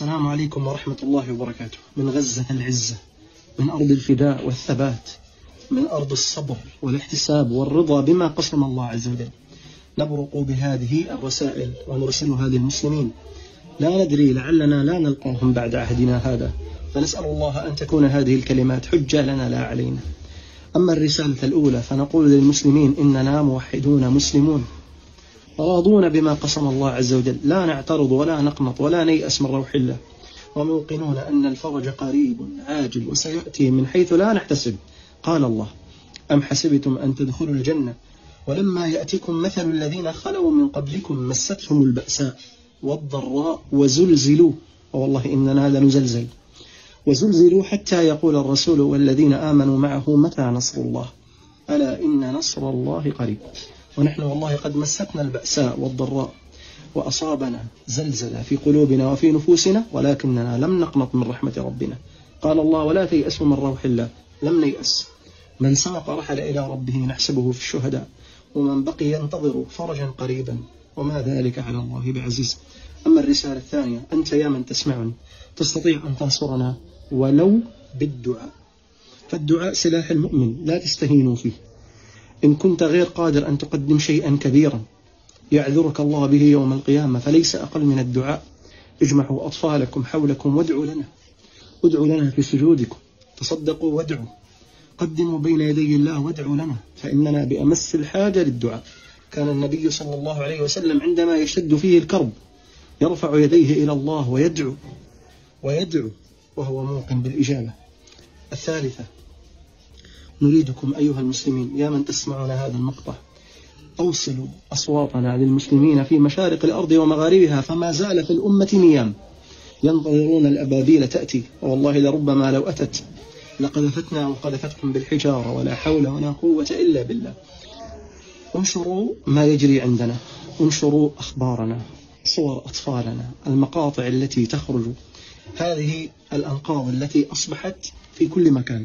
السلام عليكم ورحمة الله وبركاته. من غزة العزة، من أرض الفداء والثبات، من أرض الصبر والاحتساب والرضا بما قسم الله عز وجل، نبرق بهذه الرسائل ونرسلها للمسلمين. لا ندري، لعلنا لا نلقاهم بعد عهدنا هذا، فنسأل الله أن تكون هذه الكلمات حجة لنا لا علينا. أما الرسالة الأولى فنقول للمسلمين إننا موحدون مسلمون راضون بما قسم الله عز وجل، لا نعترض ولا نقنط ولا نيأس من روح الله، وموقنون أن الفرج قريب عاجل وسيأتي من حيث لا نحتسب. قال الله: أم حسبتم أن تدخلوا الجنة ولما يأتكم مثل الذين خلوا من قبلكم مستهم البأساء والضراء وزلزلوا، والله إننا لنزلزل، وزلزلوا حتى يقول الرسول والذين آمنوا معه متى نصر الله، ألا إن نصر الله قريب. ونحن والله قد مستنا البأساء والضراء وأصابنا زلزلة في قلوبنا وفي نفوسنا، ولكننا لم نقنط من رحمة ربنا. قال الله: ولا تيأسوا من روح الله. لم نيأس. من سبق رحل إلى ربه نحسبه في الشهداء، ومن بقي ينتظر فرجا قريبا، وما ذلك على الله بعزيز. أما الرسالة الثانية، أنت يا من تسمعني تستطيع أن تنصرنا ولو بالدعاء، فالدعاء سلاح المؤمن، لا تستهينوا فيه. إن كنت غير قادر أن تقدم شيئا كبيرا يعذرك الله به يوم القيامة فليس أقل من الدعاء. اجمعوا أطفالكم حولكم وادعوا لنا، ادعوا لنا في سجودكم، تصدقوا وادعوا، قدموا بين يدي الله وادعوا لنا، فإننا بأمس الحاجة للدعاء. كان النبي صلى الله عليه وسلم عندما يشتد فيه الكرب يرفع يديه إلى الله ويدعو وهو موقن بالإجابة. الثالثة، نريدكم أيها المسلمين يا من تسمعون هذا المقطع أوصلوا أصواتنا للمسلمين في مشارق الأرض ومغاربها، فما زال في الأمة نيام ينتظرون الأبابيل تأتي، والله لربما لو أتت لقذفتنا وقذفتكم بالحجارة، ولا حول ولا قوة إلا بالله. انشروا ما يجري عندنا، انشروا أخبارنا، صور أطفالنا، المقاطع التي تخرج، هذه الأنقاض التي أصبحت في كل مكان.